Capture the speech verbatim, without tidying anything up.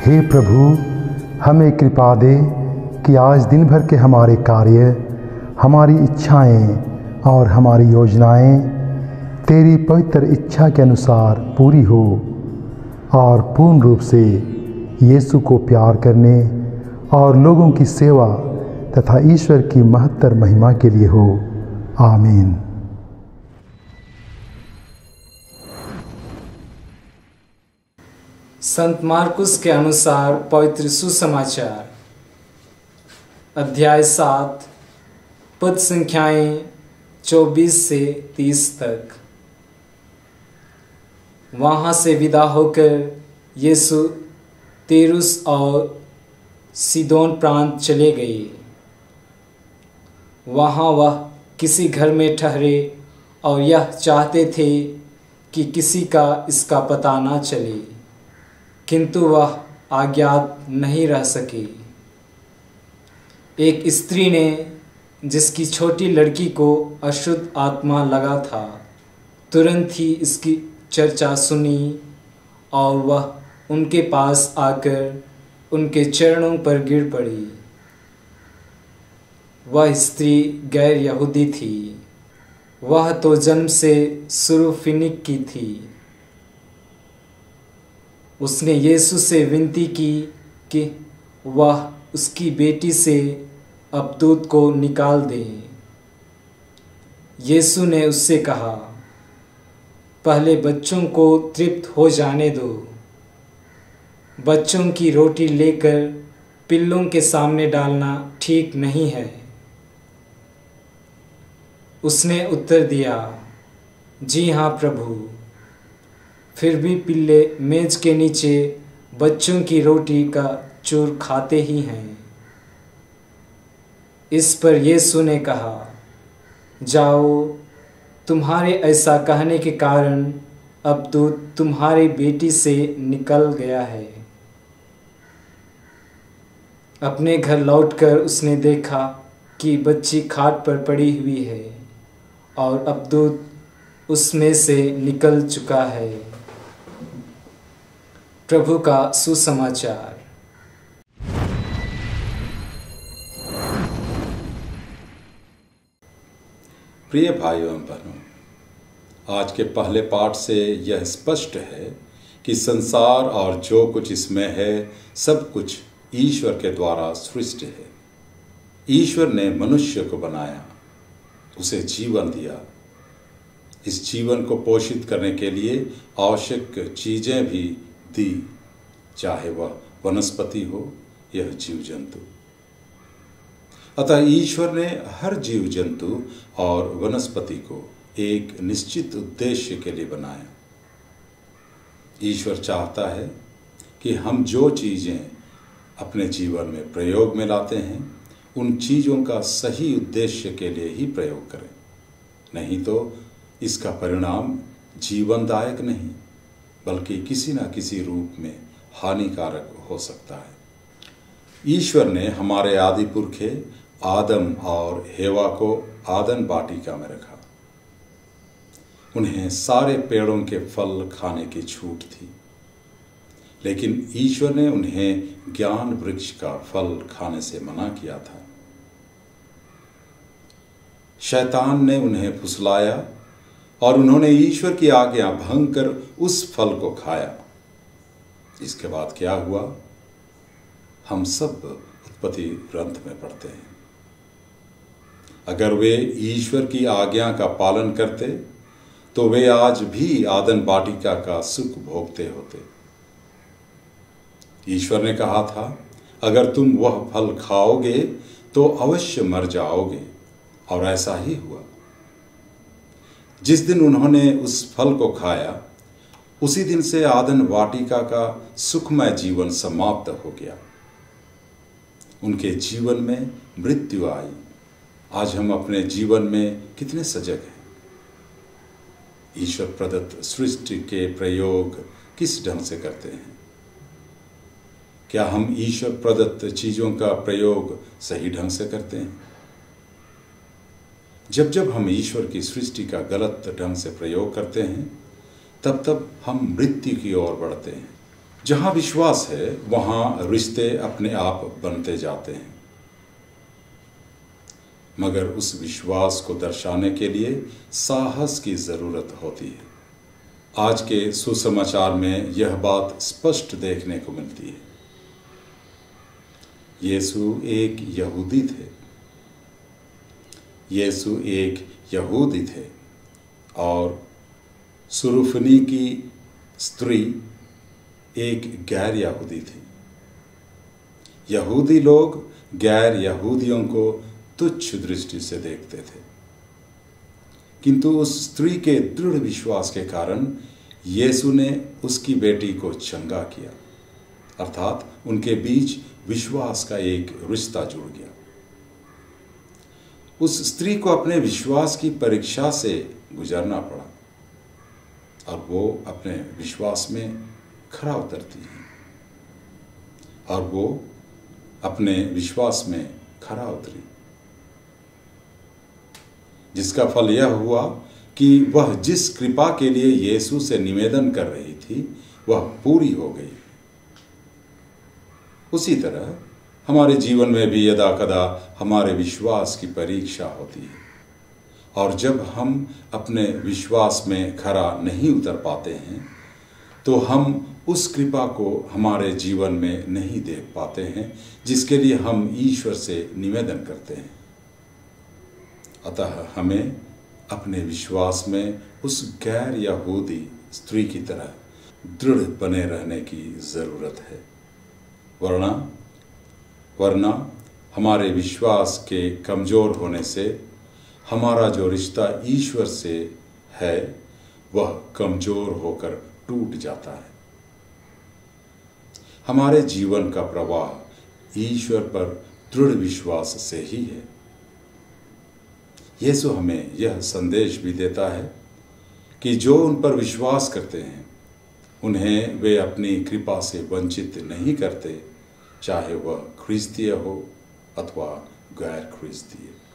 हे प्रभु, हमें कृपा दे कि आज दिन भर के हमारे कार्य, हमारी इच्छाएं और हमारी योजनाएं तेरी पवित्र इच्छा के अनुसार पूरी हो और पूर्ण रूप से यीशु को प्यार करने और लोगों की सेवा तथा ईश्वर की महत्तर महिमा के लिए हो। आमीन। संत मार्कुस के अनुसार पवित्र सुसमाचार, अध्याय सात, पद संख्याएं चौबीस से तीस तक। वहाँ से विदा होकर यीशु तीरुस और सीदोन प्रांत चले गए। वहाँ वह किसी घर में ठहरे और यह चाहते थे कि किसी का इसका पता ना चले, किंतु वह अज्ञात नहीं रह सके। एक स्त्री ने, जिसकी छोटी लड़की को अशुद्ध आत्मा लगा था, तुरंत ही इसकी चर्चा सुनी और वह उनके पास आकर उनके चरणों पर गिर पड़ी। वह स्त्री गैर यहूदी थी, वह तो जन्म से सुरूफिनिक की थी। उसने यीशु से विनती की कि वह उसकी बेटी से अपदूत को निकाल दे। यीशु ने उससे कहा, पहले बच्चों को तृप्त हो जाने दो। बच्चों की रोटी लेकर पिल्लों के सामने डालना ठीक नहीं है। उसने उत्तर दिया, जी हाँ प्रभु। फिर भी पिल्ले मेज के नीचे बच्चों की रोटी का चूर खाते ही हैं। इस पर यीशु ने कहा, जाओ, तुम्हारे ऐसा कहने के कारण अब दूध तुम्हारी बेटी से निकल गया है। अपने घर लौटकर उसने देखा कि बच्ची खाट पर पड़ी हुई है और अब दूध उसमें से निकल चुका है। प्रभु का सुसमाचार। प्रिय भाइयों एवं बहनों, आज के पहले पाठ से यह स्पष्ट है कि संसार और जो कुछ इसमें है सब कुछ ईश्वर के द्वारा सृष्टि है। ईश्वर ने मनुष्य को बनाया, उसे जीवन दिया। इस जीवन को पोषित करने के लिए आवश्यक चीज़ें भी दी, चाहे वह वनस्पति हो या जीव जंतु। अतः ईश्वर ने हर जीव जंतु और वनस्पति को एक निश्चित उद्देश्य के लिए बनाया। ईश्वर चाहता है कि हम जो चीज़ें अपने जीवन में प्रयोग में लाते हैं, उन चीज़ों का सही उद्देश्य के लिए ही प्रयोग करें, नहीं तो इसका परिणाम जीवनदायक नहीं बल्कि किसी न किसी रूप में हानिकारक हो सकता है। ईश्वर ने हमारे आदि पुरखे आदम और हेवा को आदन वाटिका में रखा। उन्हें सारे पेड़ों के फल खाने की छूट थी, लेकिन ईश्वर ने उन्हें ज्ञान वृक्ष का फल खाने से मना किया था। शैतान ने उन्हें फुसलाया और उन्होंने ईश्वर की आज्ञा भंग कर उस फल को खाया। इसके बाद क्या हुआ, हम सब उत्पत्ति ग्रंथ में पढ़ते हैं। अगर वे ईश्वर की आज्ञा का पालन करते तो वे आज भी आदन वाटिका का सुख भोगते होते। ईश्वर ने कहा था, अगर तुम वह फल खाओगे तो अवश्य मर जाओगे, और ऐसा ही हुआ। जिस दिन उन्होंने उस फल को खाया, उसी दिन से आदन वाटिका का सुखमय जीवन समाप्त हो गया। उनके जीवन में मृत्यु आई। आज हम अपने जीवन में कितने सजग हैं। ईश्वर प्रदत्त सृष्टि के प्रयोग किस ढंग से करते हैं? क्या हम ईश्वर प्रदत्त चीज़ों का प्रयोग सही ढंग से करते हैं? जब जब हम ईश्वर की सृष्टि का गलत ढंग से प्रयोग करते हैं, तब तब हम मृत्यु की ओर बढ़ते हैं, जहाँ विश्वास है वहाँ रिश्ते अपने आप बनते जाते हैं, मगर उस विश्वास को दर्शाने के लिए साहस की ज़रूरत होती है। आज के सुसमाचार में यह बात स्पष्ट देखने को मिलती है। यीशु एक यहूदी थे यीशु एक यहूदी थे और सुरुफनी की स्त्री एक गैर यहूदी थी। यहूदी लोग गैर यहूदियों को तुच्छ दृष्टि से देखते थे, किंतु उस स्त्री के दृढ़ विश्वास के कारण यीशु ने उसकी बेटी को चंगा किया, अर्थात उनके बीच विश्वास का एक रिश्ता जुड़ गया। उस स्त्री को अपने विश्वास की परीक्षा से गुजरना पड़ा और वो अपने विश्वास में खरा उतरती है और वो अपने विश्वास में खरा उतरी, जिसका फल यह हुआ कि वह जिस कृपा के लिए यीशु से निवेदन कर रही थी वह पूरी हो गई। उसी तरह हमारे जीवन में भी यदा कदा हमारे विश्वास की परीक्षा होती है और जब हम अपने विश्वास में खरा नहीं उतर पाते हैं तो हम उस कृपा को हमारे जीवन में नहीं देख पाते हैं जिसके लिए हम ईश्वर से निवेदन करते हैं। अतः हमें अपने विश्वास में उस गैर यहूदी स्त्री की तरह दृढ़ बने रहने की ज़रूरत है, वरना वरना हमारे विश्वास के कमज़ोर होने से हमारा जो रिश्ता ईश्वर से है वह कमज़ोर होकर टूट जाता है। हमारे जीवन का प्रवाह ईश्वर पर दृढ़ विश्वास से ही है। यीशु हमें यह संदेश भी देता है कि जो उन पर विश्वास करते हैं उन्हें वे अपनी कृपा से वंचित नहीं करते, चाहे वह ख्रिस्तीय हो अथवा गैर ख्रिस्तीय।